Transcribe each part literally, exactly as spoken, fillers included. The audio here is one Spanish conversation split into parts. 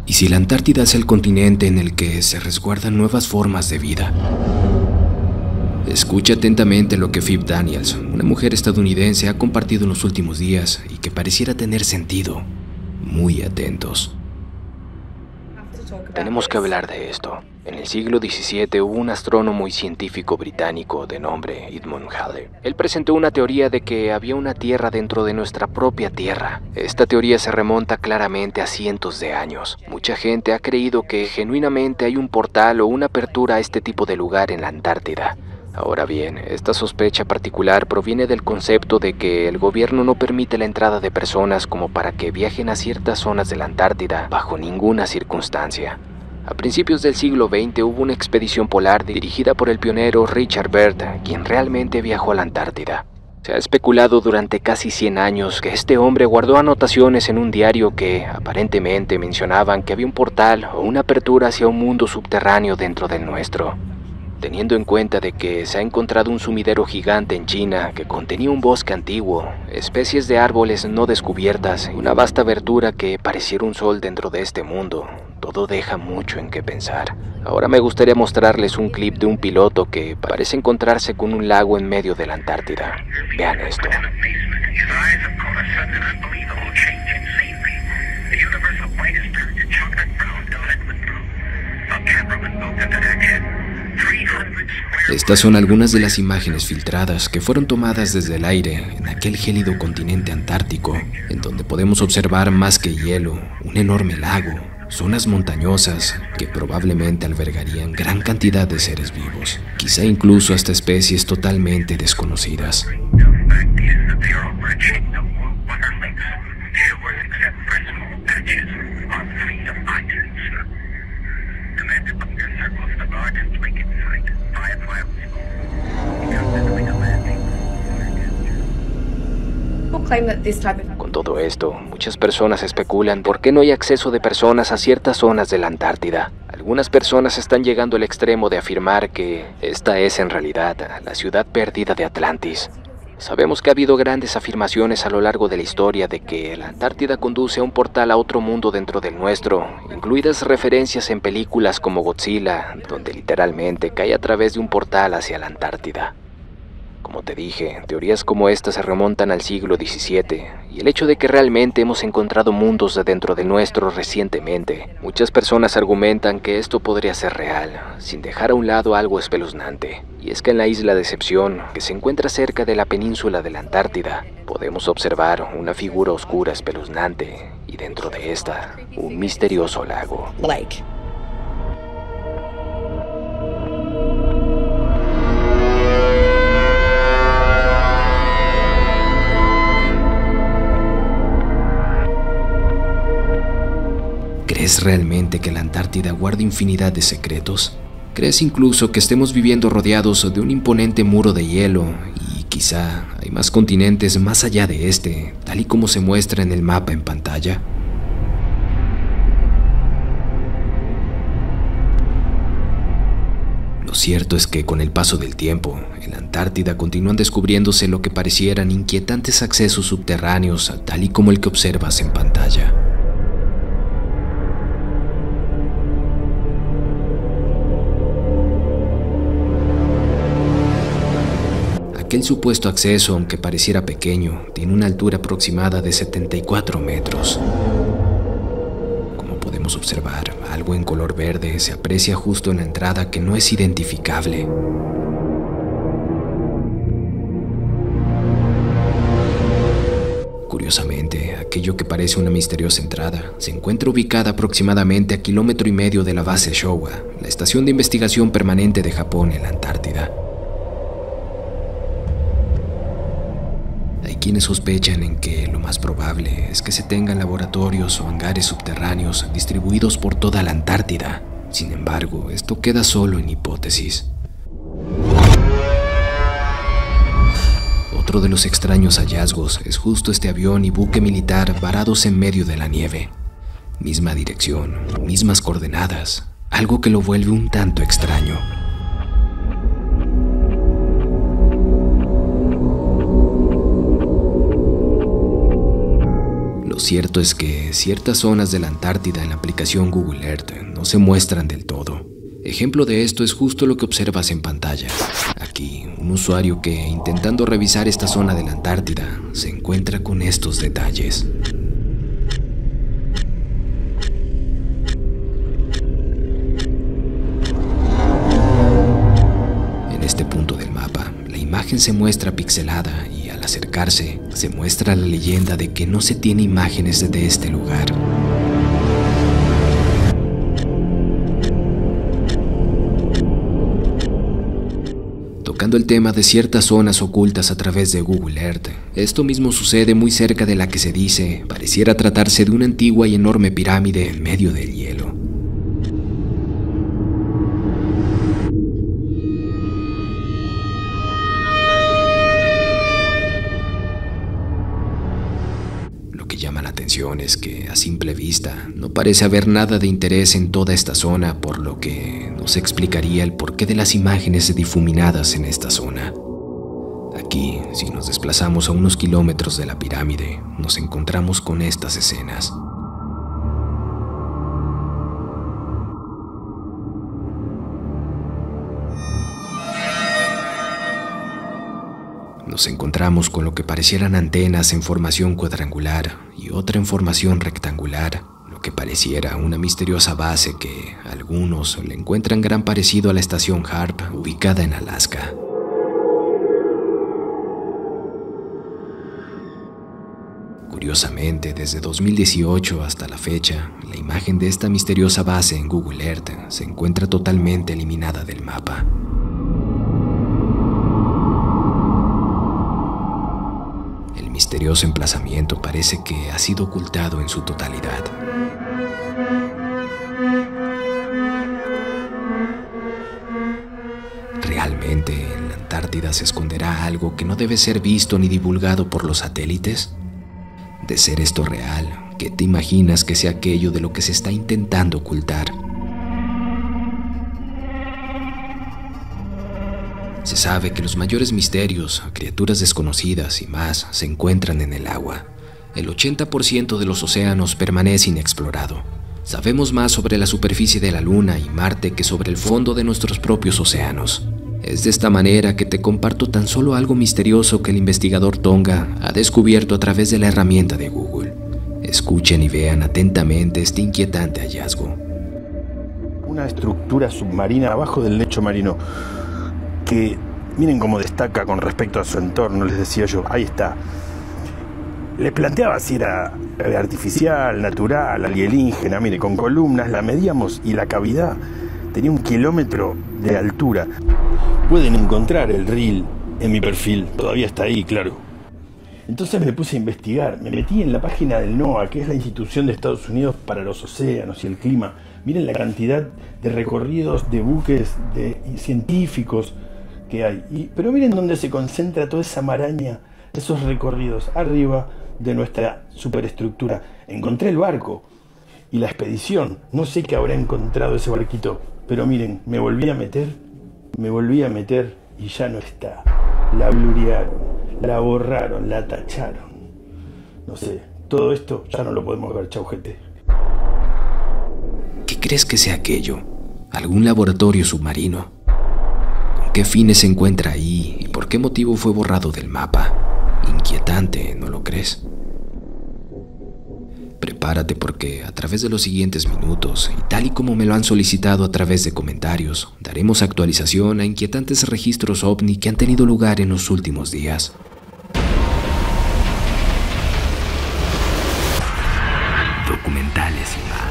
¿Y si la Antártida es el continente en el que se resguardan nuevas formas de vida? Escucha atentamente lo que Phoebe Daniels, una mujer estadounidense, ha compartido en los últimos días y que pareciera tener sentido. Muy atentos. Tenemos que hablar de esto. En el siglo diecisiete hubo un astrónomo y científico británico de nombre Edmund Halley. Él presentó una teoría de que había una Tierra dentro de nuestra propia Tierra. Esta teoría se remonta claramente a cientos de años. Mucha gente ha creído que genuinamente hay un portal o una apertura a este tipo de lugar en la Antártida. Ahora bien, esta sospecha particular proviene del concepto de que el gobierno no permite la entrada de personas como para que viajen a ciertas zonas de la Antártida bajo ninguna circunstancia. A principios del siglo veinte hubo una expedición polar dirigida por el pionero Richard Byrd, quien realmente viajó a la Antártida. Se ha especulado durante casi cien años que este hombre guardó anotaciones en un diario que aparentemente mencionaban que había un portal o una apertura hacia un mundo subterráneo dentro del nuestro. Teniendo en cuenta de que se ha encontrado un sumidero gigante en China que contenía un bosque antiguo, especies de árboles no descubiertas y una vasta abertura que pareciera un sol dentro de este mundo, todo deja mucho en qué pensar. Ahora me gustaría mostrarles un clip de un piloto que parece encontrarse con un lago en medio de la Antártida. Vean esto. Estas son algunas de las imágenes filtradas que fueron tomadas desde el aire en aquel gélido continente antártico, en donde podemos observar más que hielo, un enorme lago, zonas montañosas que probablemente albergarían gran cantidad de seres vivos, quizá incluso hasta especies totalmente desconocidas. Con todo esto, muchas personas especulan por qué no hay acceso de personas a ciertas zonas de la Antártida. Algunas personas están llegando al extremo de afirmar que esta es en realidad la ciudad perdida de Atlantis. Sabemos que ha habido grandes afirmaciones a lo largo de la historia de que la Antártida conduce a un portal a otro mundo dentro del nuestro, incluidas referencias en películas como Godzilla, donde literalmente cae a través de un portal hacia la Antártida. Como te dije, teorías como esta se remontan al siglo diecisiete, y el hecho de que realmente hemos encontrado mundos de dentro del nuestro recientemente, muchas personas argumentan que esto podría ser real, sin dejar a un lado algo espeluznante. Y es que en la isla Decepción, que se encuentra cerca de la península de la Antártida, podemos observar una figura oscura espeluznante, y dentro de esta, un misterioso lago. Blake. ¿Crees realmente que la Antártida guarda infinidad de secretos? ¿Crees incluso que estemos viviendo rodeados de un imponente muro de hielo y quizá hay más continentes más allá de este, tal y como se muestra en el mapa en pantalla? Lo cierto es que con el paso del tiempo, en la Antártida continúan descubriéndose lo que parecieran inquietantes accesos subterráneos, tal y como el que observas en pantalla. Aquel supuesto acceso, aunque pareciera pequeño, tiene una altura aproximada de setenta y cuatro metros. Como podemos observar, algo en color verde se aprecia justo en la entrada que no es identificable. Curiosamente, aquello que parece una misteriosa entrada se encuentra ubicada aproximadamente a kilómetro y medio de la base Showa, la estación de investigación permanente de Japón en la Antártida. Hay quienes sospechan en que lo más probable es que se tengan laboratorios o hangares subterráneos distribuidos por toda la Antártida. Sin embargo, esto queda solo en hipótesis. Otro de los extraños hallazgos es justo este avión y buque militar varados en medio de la nieve. Misma dirección, mismas coordenadas, algo que lo vuelve un tanto extraño. Lo cierto es que ciertas zonas de la Antártida en la aplicación Google Earth no se muestran del todo. Ejemplo de esto es justo lo que observas en pantalla. Aquí, un usuario que, intentando revisar esta zona de la Antártida, se encuentra con estos detalles. En este punto del mapa, la imagen se muestra pixelada y al acercarse, se muestra la leyenda de que no se tiene imágenes de este lugar. Tocando el tema de ciertas zonas ocultas a través de Google Earth, esto mismo sucede muy cerca de la que se dice pareciera tratarse de una antigua y enorme pirámide en medio del hielo. Lo que llama la atención es que, a simple vista, no parece haber nada de interés en toda esta zona, por lo que no se explicaría el porqué de las imágenes difuminadas en esta zona. Aquí, si nos desplazamos a unos kilómetros de la pirámide, nos encontramos con estas escenas. Nos encontramos con lo que parecieran antenas en formación cuadrangular y otra en formación rectangular, lo que pareciera una misteriosa base que algunos le encuentran gran parecido a la estación Harp ubicada en Alaska. Curiosamente, desde dos mil dieciocho hasta la fecha, la imagen de esta misteriosa base en Google Earth se encuentra totalmente eliminada del mapa. El misterioso emplazamiento parece que ha sido ocultado en su totalidad. ¿Realmente en la Antártida se esconderá algo que no debe ser visto ni divulgado por los satélites? De ser esto real, ¿qué te imaginas que sea aquello de lo que se está intentando ocultar? Se sabe que los mayores misterios, criaturas desconocidas y más se encuentran en el agua. El ochenta por ciento de los océanos permanece inexplorado. Sabemos más sobre la superficie de la Luna y Marte que sobre el fondo de nuestros propios océanos. Es de esta manera que te comparto tan solo algo misterioso que el investigador Tonga ha descubierto a través de la herramienta de Google. Escuchen y vean atentamente este inquietante hallazgo. Una estructura submarina abajo del lecho marino que miren cómo destaca con respecto a su entorno, les decía yo, ahí está. Les planteaba si era artificial, natural, alienígena, mire, con columnas la medíamos y la cavidad tenía un kilómetro de altura. Pueden encontrar el reel en mi perfil, todavía está ahí, claro. Entonces me puse a investigar, me metí en la página del NOAA, que es la institución de Estados Unidos para los océanos y el clima. Miren la cantidad de recorridos de buques de científicos que hay. Y, pero miren dónde se concentra toda esa maraña, esos recorridos, arriba de nuestra superestructura. Encontré el barco y la expedición. No sé qué habrá encontrado ese barquito, pero miren, me volví a meter, me volví a meter y ya no está. La blurearon, la borraron, la tacharon. No sé, todo esto ya no lo podemos ver, chau gente. ¿Qué crees que sea aquello? ¿Algún laboratorio submarino? ¿Con qué fines se encuentra ahí y por qué motivo fue borrado del mapa? Inquietante, ¿no lo crees? Prepárate porque a través de los siguientes minutos, y tal y como me lo han solicitado a través de comentarios, daremos actualización a inquietantes registros ovni que han tenido lugar en los últimos días. Documentales y más.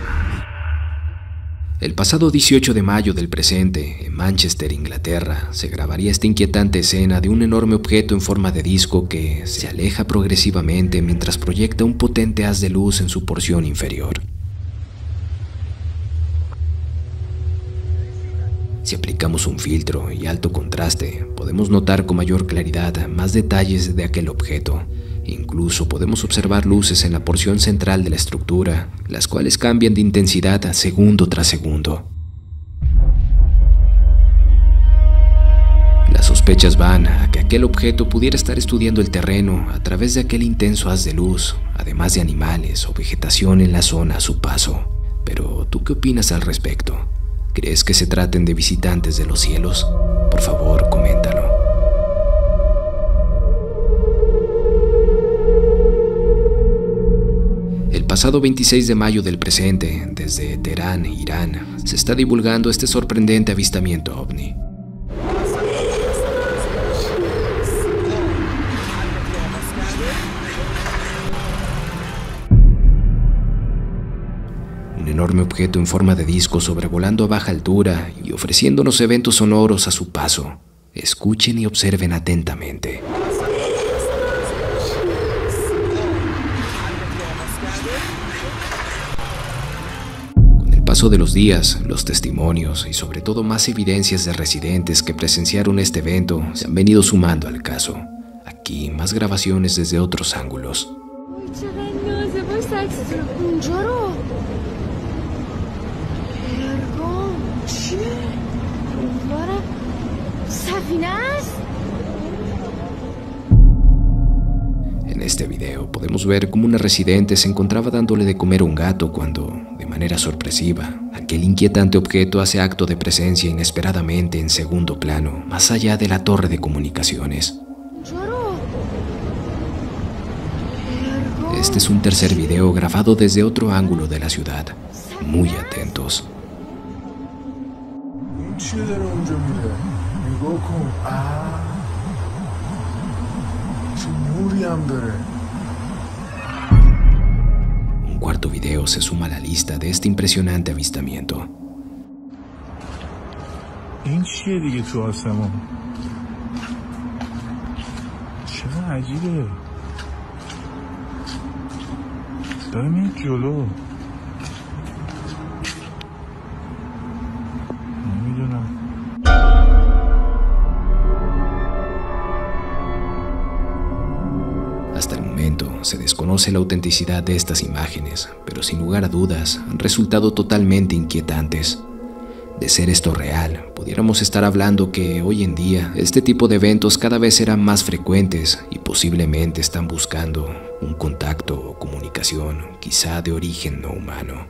El pasado dieciocho de mayo del presente, en Manchester, Inglaterra, se grabaría esta inquietante escena de un enorme objeto en forma de disco que se aleja progresivamente mientras proyecta un potente haz de luz en su porción inferior. Si aplicamos un filtro y alto contraste, podemos notar con mayor claridad más detalles de aquel objeto. Incluso podemos observar luces en la porción central de la estructura, las cuales cambian de intensidad segundo tras segundo. Las sospechas van a que aquel objeto pudiera estar estudiando el terreno a través de aquel intenso haz de luz, además de animales o vegetación en la zona a su paso. Pero, ¿tú qué opinas al respecto? ¿Crees que se traten de visitantes de los cielos? Por favor, coméntalo. El pasado veintiséis de mayo del presente, desde Teherán, Irán, se está divulgando este sorprendente avistamiento ovni. Un enorme objeto en forma de disco sobrevolando a baja altura y ofreciéndonos eventos sonoros a su paso. Escuchen y observen atentamente. Con el paso de los días, los testimonios y sobre todo más evidencias de residentes que presenciaron este evento se han venido sumando al caso. Aquí más grabaciones desde otros ángulos. En este video podemos ver cómo una residente se encontraba dándole de comer a un gato cuando, de manera sorpresiva, aquel inquietante objeto hace acto de presencia inesperadamente en segundo plano, más allá de la torre de comunicaciones. Este es un tercer video grabado desde otro ángulo de la ciudad. Muy atentos. Un cuarto video se suma a la lista de este impresionante avistamiento. Hasta el momento se desconoce la autenticidad de estas imágenes, pero sin lugar a dudas han resultado totalmente inquietantes. De ser esto real, pudiéramos estar hablando que hoy en día este tipo de eventos cada vez serán más frecuentes y posiblemente están buscando un contacto o comunicación, quizá de origen no humano.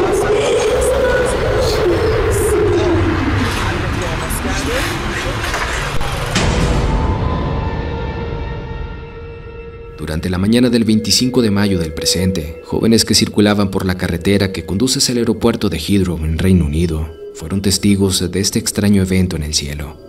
Durante la mañana del veinticinco de mayo del presente, jóvenes que circulaban por la carretera que conduce hacia el aeropuerto de Heathrow en Reino Unido fueron testigos de este extraño evento en el cielo.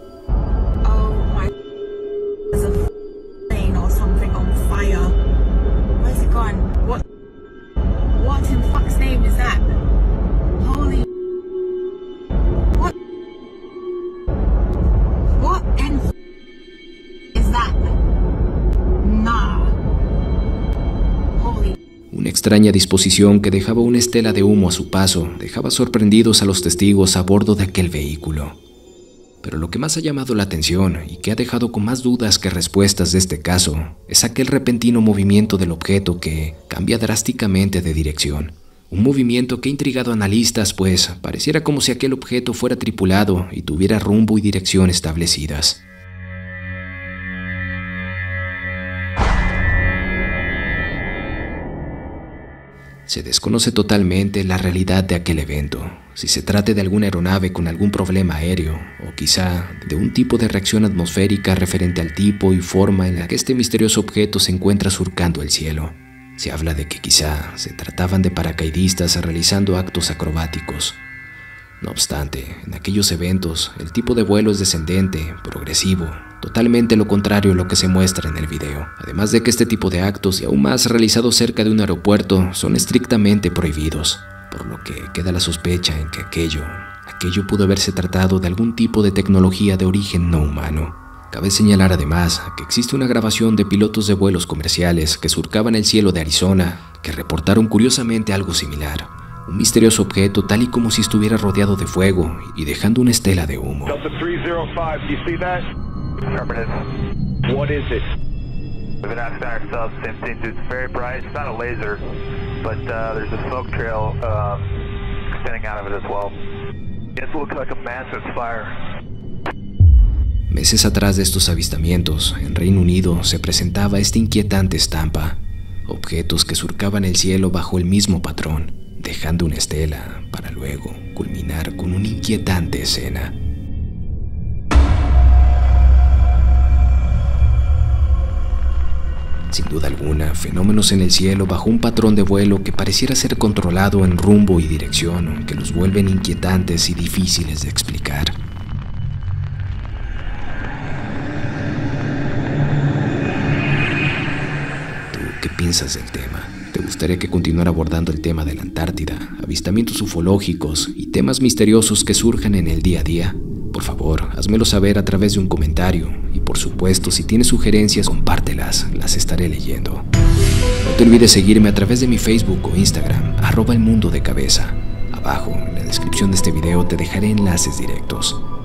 Una extraña disposición que dejaba una estela de humo a su paso dejaba sorprendidos a los testigos a bordo de aquel vehículo. Pero lo que más ha llamado la atención y que ha dejado con más dudas que respuestas de este caso es aquel repentino movimiento del objeto que cambia drásticamente de dirección. Un movimiento que ha intrigado a analistas, pues pareciera como si aquel objeto fuera tripulado y tuviera rumbo y dirección establecidas. Se desconoce totalmente la realidad de aquel evento, si se trata de alguna aeronave con algún problema aéreo, o quizá de un tipo de reacción atmosférica referente al tipo y forma en la que este misterioso objeto se encuentra surcando el cielo. Se habla de que quizá se trataban de paracaidistas realizando actos acrobáticos. No obstante, en aquellos eventos, el tipo de vuelo es descendente, progresivo, totalmente lo contrario a lo que se muestra en el video. Además de que este tipo de actos, y aún más realizados cerca de un aeropuerto, son estrictamente prohibidos, por lo que queda la sospecha en que aquello, aquello pudo haberse tratado de algún tipo de tecnología de origen no humano. Cabe señalar además que existe una grabación de pilotos de vuelos comerciales que surcaban el cielo de Arizona, que reportaron curiosamente algo similar. Un misterioso objeto tal y como si estuviera rodeado de fuego y dejando una estela de humo. Delta three zero five, do you see that? Affirmative. What is it? We've been asking ourselves the same thing. It's very bright. It's not a laser, but uh, there's a smoke trail um, extending out of it as well. It looks like a massive fire. Meses atrás de estos avistamientos, en Reino Unido se presentaba esta inquietante estampa, objetos que surcaban el cielo bajo el mismo patrón, dejando una estela para luego culminar con una inquietante escena. Sin duda alguna, fenómenos en el cielo bajo un patrón de vuelo que pareciera ser controlado en rumbo y dirección, que los vuelven inquietantes y difíciles de explicar. ¿Tú qué piensas del tema? ¿Te gustaría que continuara abordando el tema de la Antártida, avistamientos ufológicos y temas misteriosos que surjan en el día a día? Por favor, házmelo saber a través de un comentario y, por supuesto, si tienes sugerencias, compártelas, las estaré leyendo. No te olvides seguirme a través de mi Facebook o Instagram, arroba el mundo de cabeza. Abajo, en la descripción de este video, te dejaré enlaces directos.